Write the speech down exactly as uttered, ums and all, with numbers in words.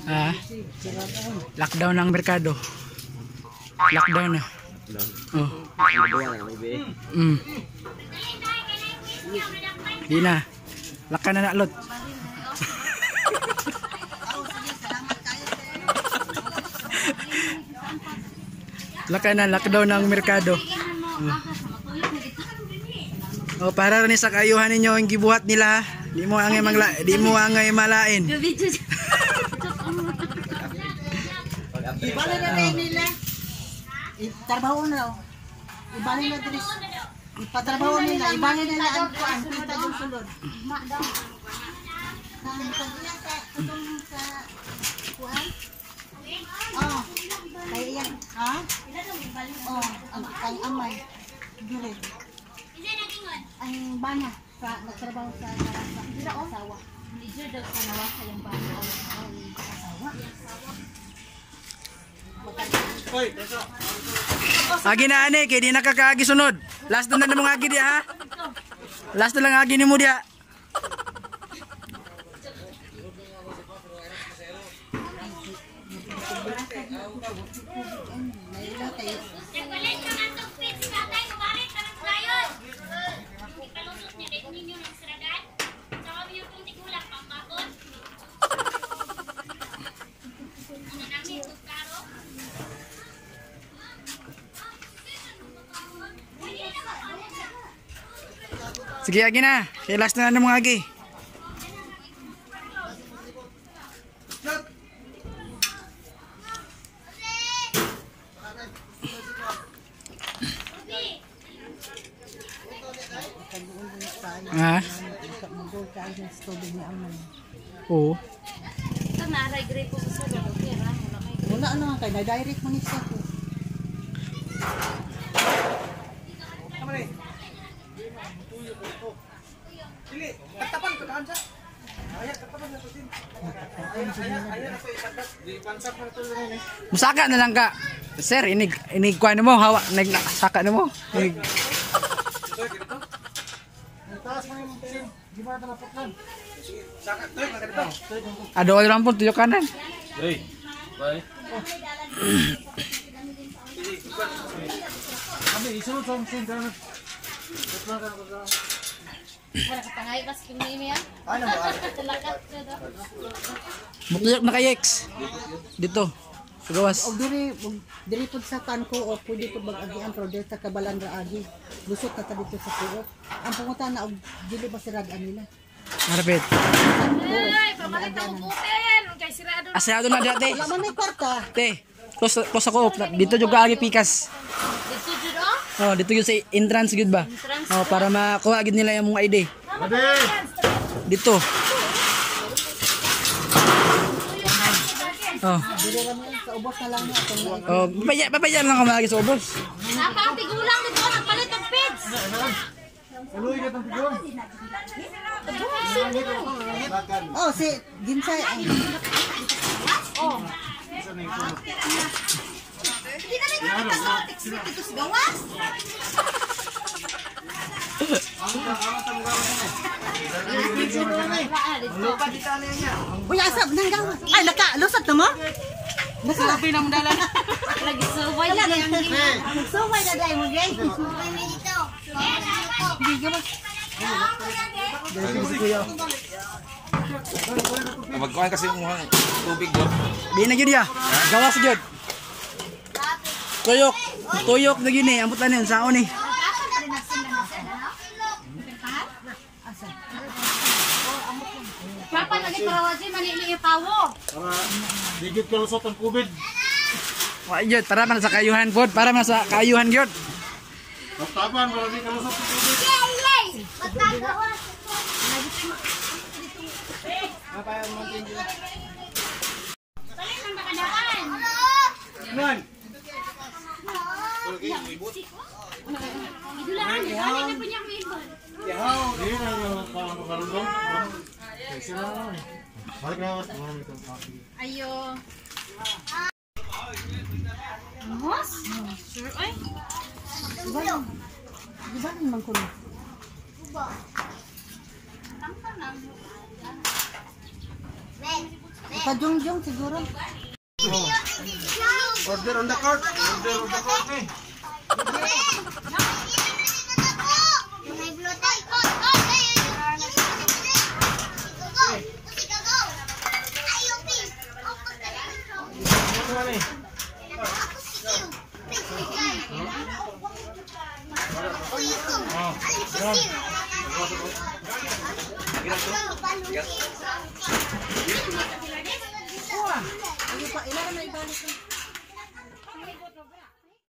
Ah, lockdown ng merkado. Lockdown na. Oh. Mm. Di na. Laka na nalot. Laka na, lockdown ng merkado. Oh. Oh, para rin sa kayuhan ninyo ang gibuhat nila. Di mo angay magla, di mo angay malain. Ibalik na tayo nila. Itrabaho na. Ibalik na diri. Ipatrabaho nila. Ibalik nila ang kuan. Kita yung sulod. Ma daw. Nang pagdiya sa tutong sa kuan. Oh. Kaya yan. Ha? Oh, ang kang amay. Dili. Ang bana sa nagtrabaho sa asawa. Hindi daw sa nawa sa yung bana. Asawa. Agi na ani, kaya di nakakaagi sunod. Last na na mong agi dia ha. Last na lang agi ni mo dia. Sige agi na, kaya last na na mong agi. Ah. Oo. Ito na, nag-grade po sa solo. Wala na kay na-direct mo ni sa ko. Dili, katapan ko daan sa. Ayat katapan na to din. Ayat ayat ayat ako ipatas. Di pansap na to rin eh. Musaka na lang ka. Sir, inig inig kuan mo, hawa nag saka na mo. Inig. Taas mo yung tin. Di ba na patlan? Saka to, maganda. Ado lang po tuyo kanan. Hey. Bye. Kami isunod sa mga sindahan. Wala ka pangay kas pinili yan. Ano ba? Mutuyok na kay X. Dito. Sa gawas. Og diri diri pud sa tanko o pwede pud mag-agian pero diri sa kabalan ra agi. Lusot na ta dito sa tuot. Ang pangutan na og dili ba sirad-an nila. Marapit. Ay, pabalik na mo putin. Kay sirado. Asado na dati. Wala man may kwarta. Te. Close close ako. Dito jud agi pikas. Dito jud Oh, oh. dito yun sa entrance gud ba? Oh, para makuha gid nila yung mga I D. Dito. Oh. Dili ra man sa ubos na lang niya atong Oh, papaya papaya lang ako malagi sa ubos. Napakatigulang dito nagpalit og pids. Uloy ka tong tigong. Oh, si Ginsay. Oh. Hindi na rin kami kasotiks dito sa gawas. Uy, asap nang gawas. Ay, naka lusot na mo? Sabi ng dala. Lagi suway na ang Nagsumay na dai mo, gay. Suway na dito. Di ka ba? Magkuhan kasi yung mga tubig doon. Di na gyud ya. Gawas gyud. Tuyok. Tuyok na gyud ni, ambot na ni saon ni. Papa lagi karawaji manini ipawo. Para digit ka lusot ang COVID. Wa gyud para man sa kayuhan pod, para man sa kayuhan gyud. Tapan para di ka lusot ang COVID. Yay! Yay! Matagawas. Apa yang mungkin dia? Balik nang makadaan. Nan. Idulaan ni balik na punya ibon. Ya, dia yang kalau karundong. Sila. Balik na mas mga ito. Ayo. Mas? Sure ay. Di ba? Di ba naman ko? Kajungjung siguro. Order on the cart. Order on the cart eh. Ano eh? Ilan na ibalik ko?